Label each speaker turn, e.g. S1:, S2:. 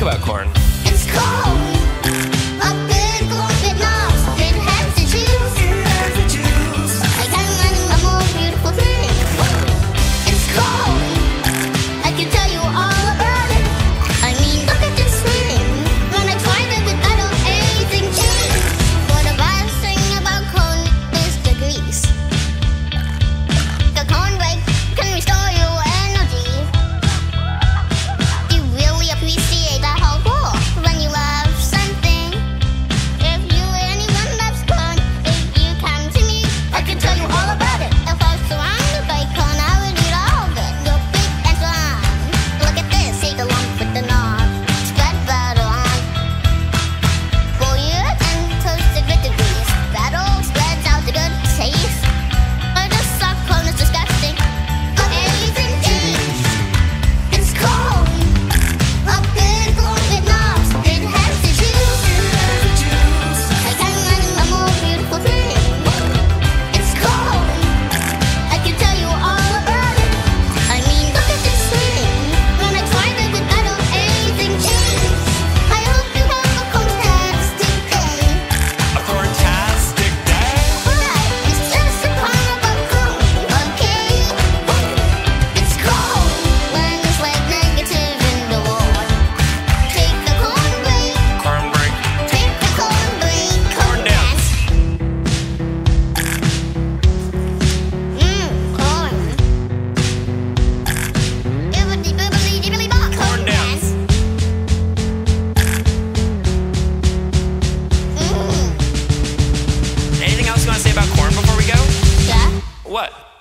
S1: about corn?
S2: It's cold. A big blanket knobs. It has the juice. I can't imagine a more beautiful thing. It's cold. I can tell you all about it. I mean, look at this thing. When I tried it, I don't anything change. But the best thing about corn is the grease. The corn break can restore your energy. You really appreciate that whole bowl when you love something. If you anyone loves corn, if you come to me, I can tell you all about it. If I was surrounded by corn, I would eat all of it. You're big and strong. Look at this, take a lump with the knob. Spread butter on. Boil it and toast it with the grease. That all spreads out the good taste. But the soft corn is disgusting. Amazing taste. It's cold. A big blanket knobs. It has the juice. I can't imagine a more beautiful thing. It's cold. I can tell you all about it. I mean, look at this thing. When I tried it, I don't anything change. I hope you have a fantastic day.
S1: A corntastic day?
S2: Right, it's just a carnival corn, okay? It's cold when it's like negative in the world. Take the corn break.
S1: Corn break.
S2: Take the corn break. Corn dance. Corn. Bibbidi bibbidi dibbidi bop.
S1: Corn dance. Anything else you want to say about corn before we go?
S2: Yeah.
S1: What?